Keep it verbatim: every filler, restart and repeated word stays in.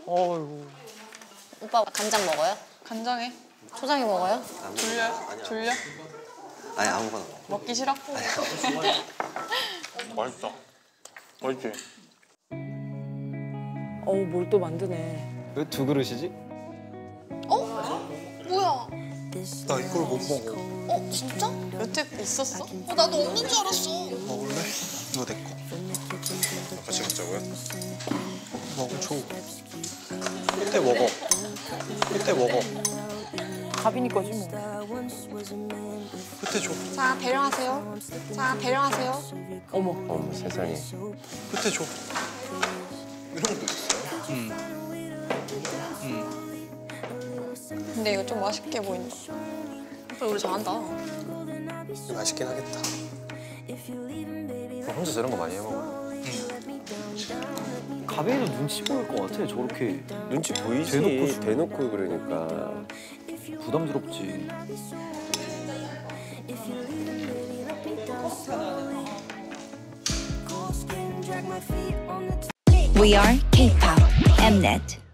어이구. 오빠 간장 먹어요? 간장에? 초장에 먹어요? 졸려? 졸려? 아니 아무거나. 먹기 싫어? 맛있다. 맛있지? 어우, 뭘 또 만드네. 왜 두 그릇이지? 뭐야? 나 이걸 못 먹어. 어 진짜? 여태 있었어? 어 나도 없는 줄 알았어. 먹을래? 이거 내 거. 같이 먹자고요? 먹어줘. 그때 먹어. 그때 먹어. 가빈이 거지 뭐. 그때 줘. 자 대령하세요. 자 대령하세요. 어머. 어머 세상에. 그때 줘. 이런 것도 있어요? 응. 응. 근데 이거 좀 맛있게 보인다. 오빠 요리 잘한다. 맛있긴 하겠다. 혼자 저런 거 많이 해 먹어요. 가빈이도 눈치 보일 것 같아. 저렇게 눈치 보이지. 대놓고 대놓고 그러니까. 부담스럽지. We are K-pop Mnet.